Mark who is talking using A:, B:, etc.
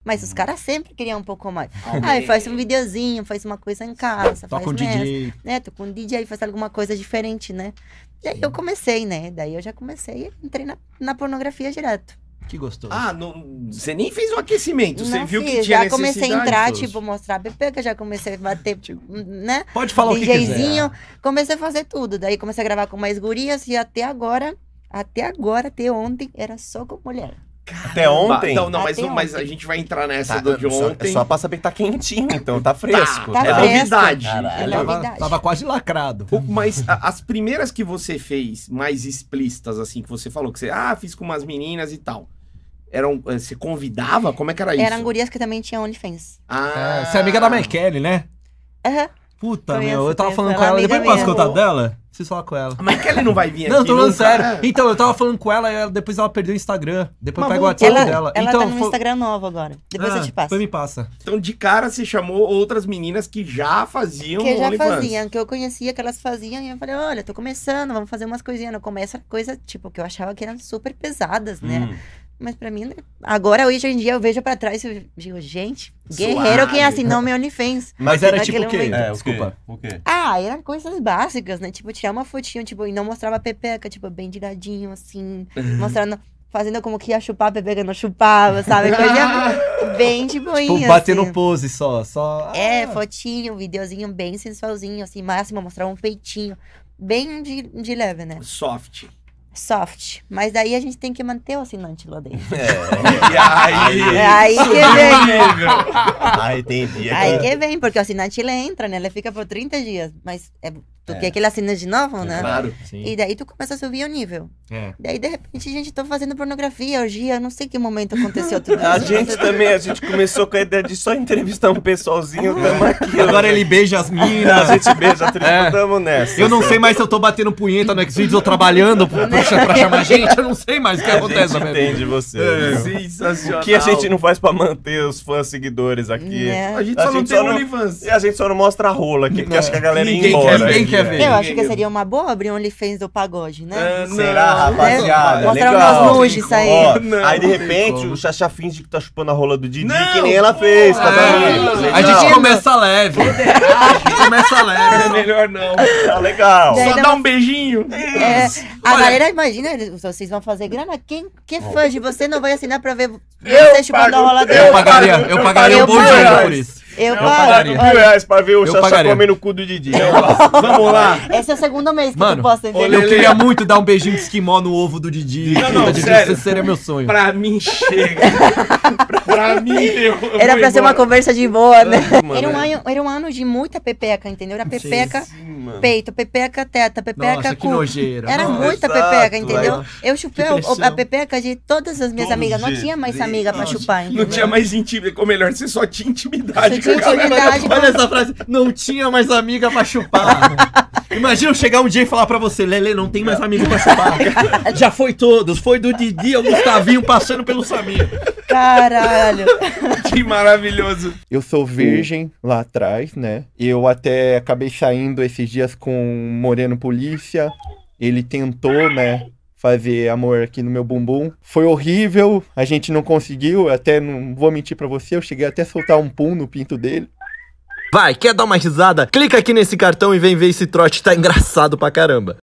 A: Mas os caras sempre queriam um pouco mais. Aí faz um videozinho, faz uma coisa em casa.
B: Toca
A: faz
B: um DJ.
A: né? Tô com um DJ, faz alguma coisa diferente, né? Daí eu comecei, né? Daí eu já comecei e entrei na pornografia direto.
B: Que gostoso.
C: Ah, você nem fez um aquecimento, você
A: Não
C: viu
A: fiz,
C: que tinha
A: já comecei a
C: necessidade,
A: entrar,
C: Sos?
A: tipo, mostrar a pepeca, já comecei a bater, né?
B: Pode falar o que
A: DJzinho,
B: quiser.
A: comecei a fazer tudo. Daí comecei a gravar com mais gurias e até ontem, era só com mulher.
D: Até ontem?
C: Não,
A: Até
C: mas
A: ontem.
C: a gente vai entrar nessa
D: Tá,
C: do de
D: é
C: ontem.
D: só pra saber que tá quentinho, então tá fresco.
A: Tá
C: É
A: fresco.
C: novidade.
A: É
C: Ela-
A: novidade.
B: Tava quase lacrado.
C: Mas as primeiras que você fez, mais explícitas, assim, que você falou, que você, fiz com umas meninas e tal. Você convidava? Como é que era isso?
A: Eram gurias que também tinham OnlyFans.
B: É, você é amiga da Kelly, né?
A: Aham.
B: Puta,
A: Conheço,
B: meu, eu tava
A: conheço.
B: falando com
A: Ela é
B: ela.
A: amiga
B: Depois eu passo o
A: minha.
B: contato dela? Preciso falar com ela.
C: Mas que ele não vai vir
B: Não,
C: aqui
B: tô falando
C: nunca?
B: sério. Então, eu tava falando com ela e depois ela perdeu o Instagram. Depois
C: Mas
B: pega o
C: vamos-
B: WhatsApp dela.
A: Ela
B: Então,
A: tá no Instagram novo agora. Depois eu te passo.
B: Depois me passa.
C: Então, de cara, você chamou outras meninas que já faziam
A: Que já
C: OnlyFans.
A: faziam, que eu conhecia, que elas faziam, e eu falei, olha, tô começando, vamos fazer umas coisinhas. Não começa coisa, tipo, que eu achava que eram super pesadas, né? Mas pra mim, agora, hoje em dia, eu vejo pra trás e eu digo, gente, guerreiro
C: Suave.
A: quem assinou meu OnlyFans.
B: Mas era
A: Naquele
B: tipo o quê?
A: momento.
B: Desculpa.
D: O quê?
A: Eram coisas básicas, né? Tipo, tirar uma fotinho, tipo, e não mostrava a pepeca, tipo, bem de ladinho, assim, mostrando, fazendo como que ia chupar a pepeca, não chupava, sabe? Coisa bem de boinha,
B: Tipo, bater
A: assim.
B: no pose só.
A: Fotinho, videozinho bem sensualzinho, assim, máximo, mostrar um peitinho, bem de leve, né?
C: Soft.
A: Soft. Mas daí a gente tem que manter o assinante lá dentro.
C: E aí?
A: É aí que vem.
D: Ah, entendi.
A: Aí que vem, porque o assinante ele entra, né? Ele fica por 30 dias. Mas tu quer que ele assine de novo, né?
C: Claro.
B: Sim.
A: E daí tu começa a subir o nível.
B: É.
A: Daí, de repente, a gente tá fazendo pornografia, orgia, eu não sei que momento aconteceu tudo isso.
D: A gente também, a gente começou com a ideia de só entrevistar um pessoalzinho, tamo aqui.
B: Agora ele beija as minas.
D: A gente beija a tripa, tamo nessa.
B: Eu não sei mais se eu tô batendo punheta no Xvideos ou trabalhando pra chamar gente. Eu não sei mais o que
D: A
B: acontece
D: gente
B: na minha vida.
D: entende você.
C: Sensacional.
D: O que a gente não faz pra manter os fãs seguidores aqui?
A: Né?
C: A gente só não tem OnlyFans.
D: E a gente só não mostra a rola aqui, porque acho que a galera ia
B: Ninguém
D: embora.
B: ninguém quer ver.
A: Eu acho que seria uma boa abrir um OnlyFans do pagode, né?
D: Será, rapaziada?
A: Mostrar
D: Legal.
A: umas nudes aí.
D: Ó,
C: Não.
D: aí de repente
B: como.
D: o Xaxá finge que tá chupando a rola do Didi,
C: Não.
D: que nem ela fez com as amigas.
B: A
D: Legal.
B: gente começa leve. Começa leve.
C: É melhor não.
D: Tá legal.
A: Daí
C: Só
A: dá
C: dá
A: uma-
C: um beijinho.
A: A galera imagina, vocês vão fazer grana? Quem que é fã de você não vai assinar pra ver você chupando a rola dele?
B: Eu pagaria um bom
A: pago.
B: dinheiro por isso.
A: Eu
B: pagaria.
A: pago. Olha,
D: R$1.000 pra ver o
B: Eu
D: Xaxá
B: pagaria.
D: comendo o cu do Didi.
C: Vamos lá.
A: esse é o segundo mês que
B: Mano,
A: tu posta, entendeu?
B: Eu queria muito dar um beijinho de esquimó no ovo do Didi.
C: Não,
B: Puta, Didi,
C: sério.
B: esse seria meu sonho.
C: Pra mim, chega. Pra mim, eu
A: Era
C: vou
A: pra ser uma
C: embora.
A: conversa de boa, né?
D: Mano,
A: Era um ano de muita pepeca, entendeu? Era pepeca,
D: mano.
A: peito, pepeca, teta, pepeca,
B: Nossa, que
A: cu.
B: nojeira.
A: Era
B: Nossa.
A: muita
D: exato,
A: pepeca, entendeu?
D: aí.
A: Eu chupei
B: Que pressão.
A: a pepeca de todas as minhas
D: Todos
A: amigas. Não
D: os
A: tinha mais
D: dias.
A: amiga pra chupar, entendeu?
C: Não tinha mais intimidade. Ou melhor, você só tinha intimidade
A: Só tinha
C: com a galera.
A: intimidade.
B: Olha essa frase. Não tinha mais amiga pra chupar. Imagina eu chegar um dia e falar pra você, Lele, não tem mais amigo pra chupar. Já foi todos. Foi do Didi ao Gustavinho passando pelo Samir.
A: Caralho.
C: Que maravilhoso.
E: Eu sou virgem lá atrás, né? Eu até acabei saindo esses dias com um moreno polícia. Ele tentou, né, fazer amor aqui no meu bumbum. Foi horrível, a gente não conseguiu. Até não vou mentir pra você, eu cheguei até a soltar um pum no pinto dele.
F: Vai, quer dar uma risada? Clica aqui nesse cartão e vem ver esse trote, tá engraçado pra caramba.